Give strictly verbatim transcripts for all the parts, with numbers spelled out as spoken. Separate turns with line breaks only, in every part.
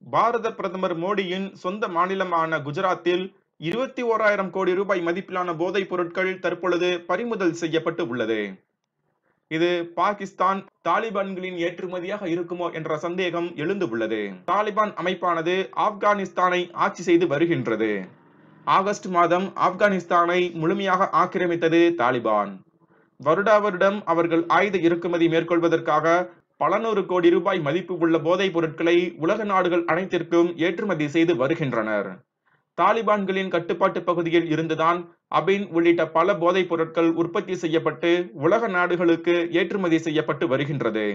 பாரத பிரதமர் மோடியின் சொந்த மாநிலமான குஜராத்தில் இருபத்தி ஓராயிரம் கோடி ரூபாய் மதிப்பிலான போதைப் பொருட்கள் தற்பொழுது பறிமுதல் செய்யப்பட்டு உள்ளது. இது பாகிஸ்தான் தாலிபான்களின் ஏற்றுமதியாக இருக்குமோ என்ற சந்தேகம் எழுந்து உள்ளது. தாலிபான் அமைப்பானது ஆப்கானிஸ்தானை ஆட்சி செய்து வருகின்றது. ஆகஸ்ட் மாதம் ஆப்கானிஸ்தானை முழுமையாக ஆக்கிரமித்தது தாலிபான். வருடா வருடம் அவர்கள் ஆயுத இறக்குமதி மேற்கொள்வதற்காக பல நூறு கோடி ரூபாய் மதிப்பு உள்ள போதைப் பொருட்களை உலக நாடுகள் அனைத்திற்கும் ஏற்றுமதி செய்து வருகின்றனர். தாலிபான்களின் கட்டுப்பாட்டு பகுதியில் இருந்துதான் அபின் உள்ளிட்ட பல போதைப் பொருட்கள் உற்பத்தி செய்யப்பட்டு உலக நாடுகளுக்கு ஏற்றுமதி செய்யப்பட்டு வருகின்றது.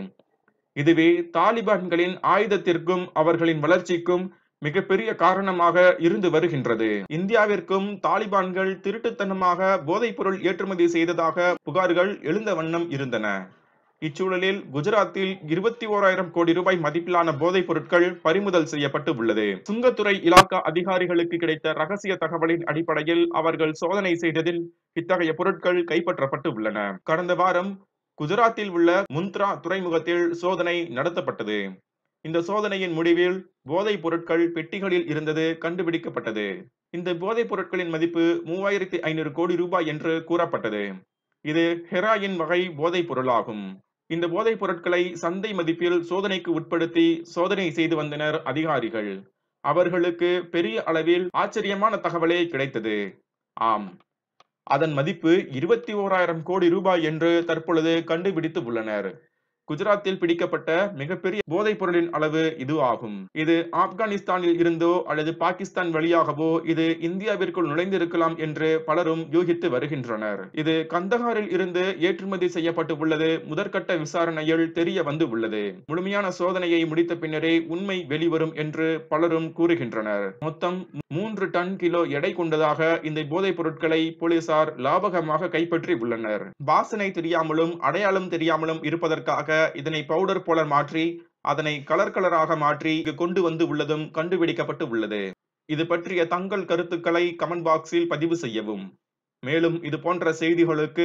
இதுவே தாலிபான்களின் ஆயுதத்திற்கும் அவர்களின் வளர்ச்சிக்கும் மிகப்பெரிய காரணமாக இருந்து வருகின்றது. இந்தியாவிற்கும் தாலிபான்கள் திருட்டுத்தனமாக போதைப் பொருள் ஏற்றுமதி செய்ததாக புகார்கள் எழுந்த வண்ணம் இருந்தன. இச்சூழலில் குஜராத்தில் இருபத்தி ஓராயிரம் கோடி ரூபாய் மதிப்பிலான போதைப் பொருட்கள் பறிமுதல் செய்யப்பட்டு உள்ளது. சுங்கத்துறை இலாக்கா அதிகாரிகளுக்கு கிடைத்த ரகசிய தகவலின் அடிப்படையில் அவர்கள் சோதனை செய்ததில் இத்தகைய பொருட்கள் கைப்பற்றப்பட்டு உள்ளன. கடந்த வாரம் குஜராத்தில் உள்ள முந்த்ரா துறைமுகத்தில் சோதனை நடத்தப்பட்டது. இந்த சோதனையின் முடிவில் போதைப் பொருட்கள் பெட்டிகளில் இருந்தது கண்டுபிடிக்கப்பட்டது. இந்த போதைப் பொருட்களின் மதிப்பு மூவாயிரத்தி ஐநூறு கோடி ரூபாய் என்று கூறப்பட்டது. இது ஹெராயின் வகை போதைப் பொருளாகும். இந்த போதைப் பொருட்களை சந்தை மதிப்பில் சோதனைக்கு உட்படுத்தி சோதனை செய்து வந்தனர் அதிகாரிகள். அவர்களுக்கு பெரிய அளவில் ஆச்சரியமான தகவலே கிடைத்தது. ஆம், அதன் மதிப்பு இருபத்தி ஓராயிரம் கோடி ரூபாய் என்று தற்பொழுது கண்டுபிடித்து உள்ளனர். குஜராத்தில் பிடிக்கப்பட்ட மிகப்பெரிய போதைப் பொருளின் அளவு இது ஆகும். இது ஆப்கானிஸ்தானில் இருந்தோ அல்லது பாகிஸ்தான் வழியாகவோ இது இந்தியாவிற்குள் நுழைந்திருக்கலாம் என்று பலரும் யூகித்து வருகின்றனர். இது கந்தஹாரில் இருந்து ஏற்றுமதி செய்யப்பட்டு உள்ளது முதற்கட்ட விசாரணையில் தெரிய வந்து உள்ளது. முழுமையான சோதனையை முடித்த பின்னரே உண்மை வெளிவரும் என்று பலரும் கூறுகின்றனர். மொத்தம் மூன்று டன் கிலோ எடை கொண்டதாக இந்த போதைப் பொருட்களை போலீசார் லாபகமாக கைப்பற்றி உள்ளனர். வாசனை தெரியாமலும் அடையாளம் தெரியாமலும் இருப்பதற்காக இதனை பவுடர் போல மாற்றி அதனை கலர் கலராக மாற்றி கொண்டு வந்து உள்ளதும் கண்டுபிடிக்கப்பட்டு உள்ளது. இது பற்றிய தங்கள் கருத்துக்களை கமெண்ட் பாக்ஸில் பதிவு செய்யவும். மேலும் இது போன்ற செய்திகளுக்கு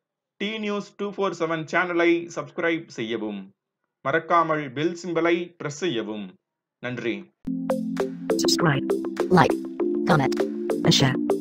T news two four seven சேனலை சப்ஸ்கிரைப் செய்யவும். மறக்காமல் பெல் சிம்பலை பிரஸ் செய்யவும். நன்றி.
Subscribe, like, comment, and share.